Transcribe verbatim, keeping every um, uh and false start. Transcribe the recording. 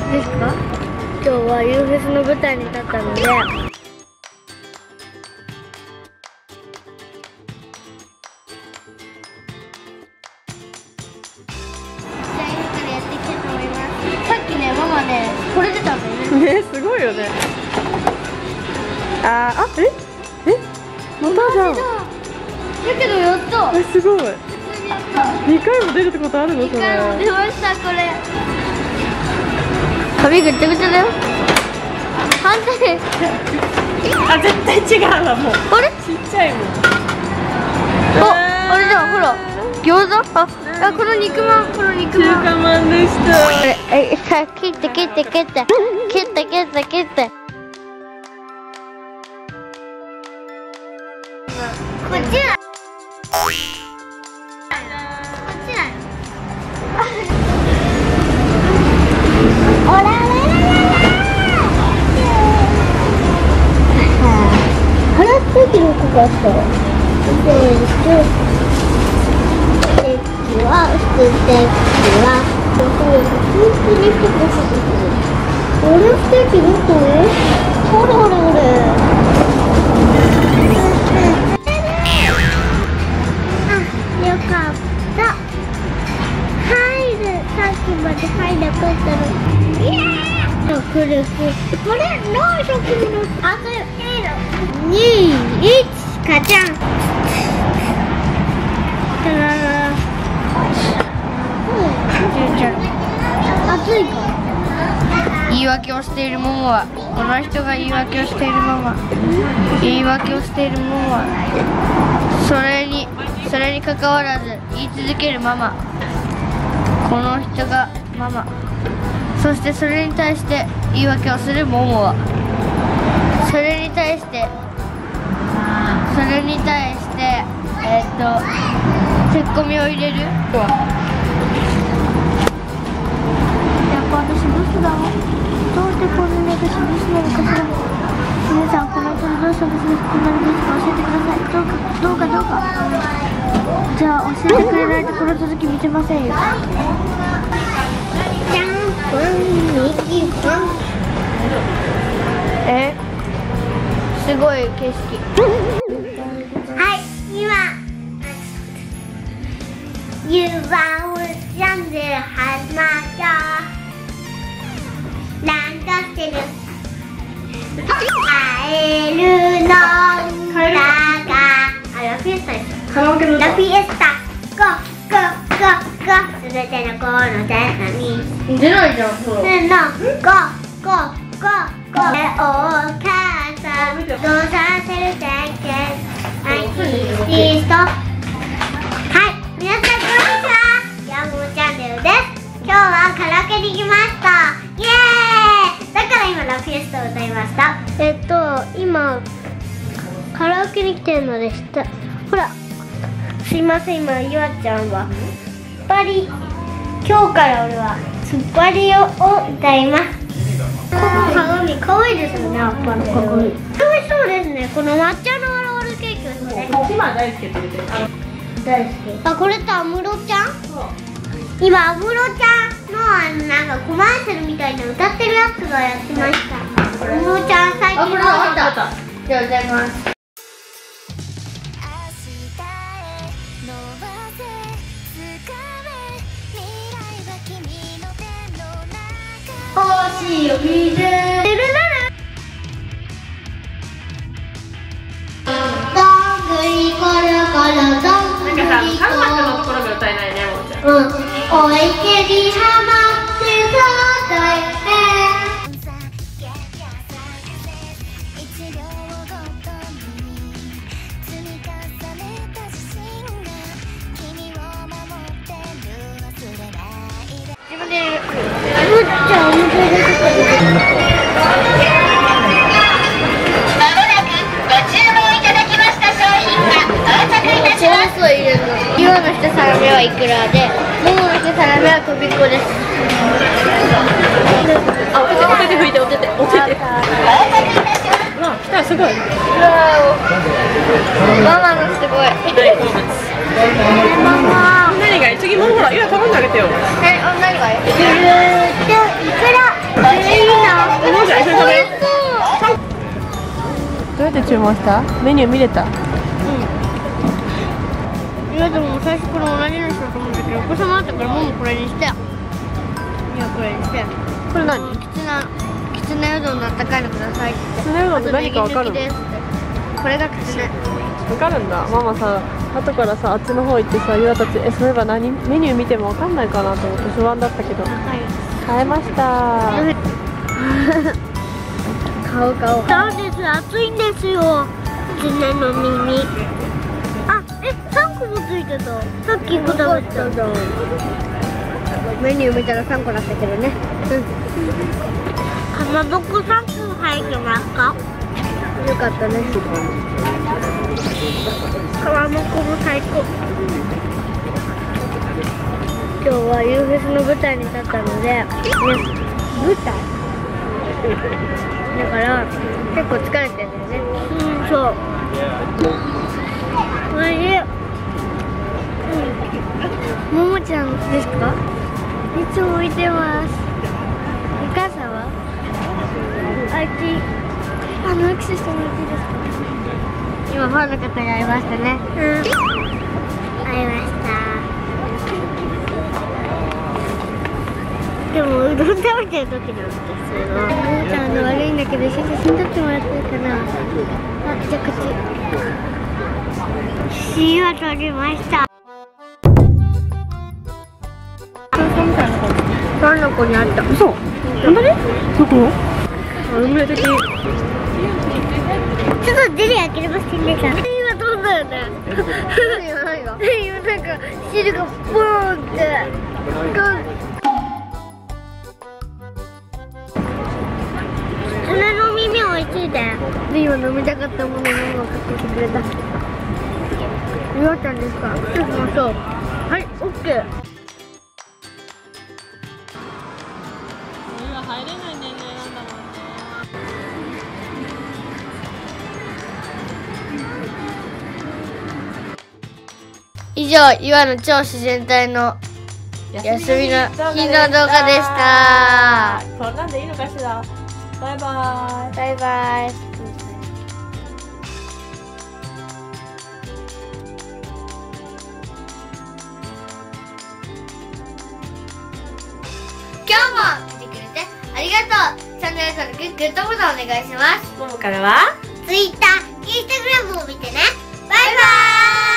ですか？今日は ユーフェスの舞台に立ったので、じゃあ今からやっていきたいと思います。さっきね、ママね、これ出たんだよね。ね、すごいよね。あー、あ、ええまたじゃん。だけどやった。え、すごい。にかいも出るってことあるの？それ。にかいも出ました、これ。髪ぐちゃぐちゃだよ。反対。あ、絶対違うわ、もう。あれ？ちっちゃいもん。あ、あれじゃん、ほら。餃子？あ、あ、この肉まん、この肉まん。中華まんでした。え、え、さ、切って切って切って。切って切って切って。こっちだ。こっちだ。オラララララ。払ってきる子があった。で、ステッキはステッキはどこ？ステッキどこ？俺ステッキどこ？ほらほらほら。よかった。入る。さっきまで入らなかったの。イエーイ。くるくる。これ何色の？あ、それいいの。に、いち、カチャン。たらら。うん。熱いか。言い訳をしているモモは、この人が言い訳をしているママ。言い訳をしているモモは、それに。それに関わらず言い続けるママ。この人がママ。そしてそれに対して言い訳をするモモは、それに対してそれに対してえー、っとツッコミを入れる。やっぱ私ブスだわ。どうしてこんなに私ブスなのかしら。皆さん、この人のどうしてブスになるんですか？教えてください。どうかどうかどうか。じゃあ教えてくれないとこの続き見せませんよ。え、すごい景色。はい、今ユーバーチャンネル始まった。なんかしてる。会えるのだが、あ、ラフィエスタです。ラフィエスタ、ゴーゴーゴーゴー、すべての子の手に出ないじゃん。ゴーゴーゴーゴーゴー、お母さんどうさせるぜけアイリスト。はい、皆さんこんにちは。ヤンゴーチャンネルです。今日はカラオケに来ました。イエーイ。だから今ラフィエスタを歌いました。えっと今カラオケに来てるのでした。ほら、すいません、今ゆあちゃんは突っ張り、今日から俺は突っ張りを歌います。この鏡可愛いですよね。アッパの鏡美味しそうですね。この抹茶のロールケーキですね。今大好きって言ってる。大好き。あ、これって安室ちゃん？今安室ちゃんのあのなんかコマーシャルみたいな歌ってるやつがやってました。安室ちゃん最近のあった。じゃあ歌います。星を見てるならどんぐりころころどんぐりころ。なんかさ、カンマクのところが歌えないね、ももちゃん。うん。お池にはまってそうだよね。自分でやる。むっちゃ面白いです。まもなくご注文いただきました商品が到着いたします。ユウの一皿目はいくらで、モモの一皿目はとびこです。あ、お手手拭いて、お手手お手手。あ、来た、すごい。ママのすごい。ママ。何がいい？次もほら、ゆう頼んであげてよ。え、何がいい？いくら。 注文した？メニュー見れた？うん。 いやでも最初から同じのしようと思うんだけど、お子様だったからもうこれにして。いやこれにして。 これ何？ きつなきつねうどんのあったかいのくださいって。 きつねうどんって何かわかるの？ これがきつね。 わかるんだ。ママさ、後からさあっちの方行ってさ、ゆあたちえそういえば何メニュー見てもわかんないかなと思って不安だったけど。はい。買えました。 買う買う。そうです。熱いんですよ。きつねの耳。あ、え、三個もついてた。さっきいっこ食べた。メニュー見たら三個だったけどね。うん。かまぼこ三個入ってますか？よかったね。かまぼこも最高。今日はユーフェスの舞台に立ったので、ね、舞台だから結構疲れてるんだよね。うん、そう。おいしい。ももちゃんですか？いつも見てます。お母さんは？あっち、あの、握手してもらっていいですか？今ファンの方に会いましたね。うん。会いました。でもうどん食べてる時なんですよ。ももちゃんの悪いんだけど、一緒に写真撮ってもらってるかな。あ、じゃあこっち。写真は撮りました。パンの子にあった。嘘。本当に？どこ？運命的。ちょっとデリ開けれませんでした。今飛んだよね。今何が？今なんか汁がボーンって。爪の耳美味しいで。で今飲みたかったものをママが買ってきてくれた。ゆあちゃんですか？そうそう。はい、オッケー。 入れない年齢なんだもんね。 以上、岩の超自然体の休みの日の動画でした。 こんなんでいいのかしら。バイバイ。 バイバイ。今日も見てくれてありがとう。チャンネル登録、グッドボタンお願いします。 ももからは Twitter、Instagram を見てね。バイバーイ。